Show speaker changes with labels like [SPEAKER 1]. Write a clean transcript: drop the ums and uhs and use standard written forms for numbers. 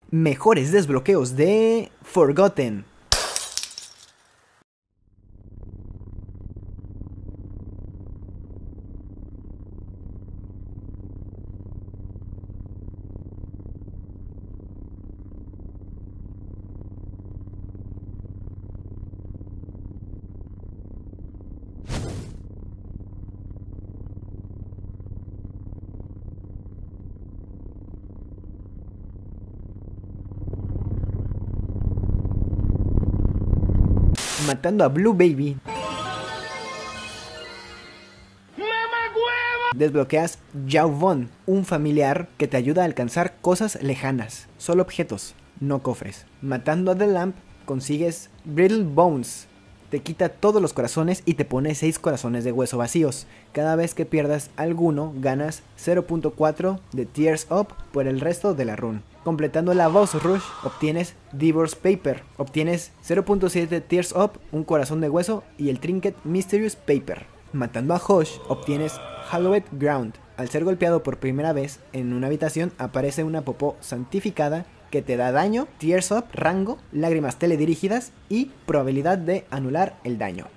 [SPEAKER 1] Mejores desbloqueos de Forgotten. Matando a Blue Baby. Desbloqueas Yao Von, un familiar que te ayuda a alcanzar cosas lejanas, solo objetos, no cofres. Matando a The Lamp consigues Brittle Bones, te quita todos los corazones y te pone 6 corazones de hueso vacíos. Cada vez que pierdas alguno ganas 0.4 de Tears Up por el resto de la run. Completando la Boss Rush obtienes Divorce Paper, obtienes 0.7 Tears Up, un corazón de hueso y el Trinket Mysterious Paper. Matando a Hosh obtienes Hallowed Ground. Al ser golpeado por primera vez en una habitación aparece una popó santificada que te da daño, Tears Up, rango, lágrimas teledirigidas y probabilidad de anular el daño.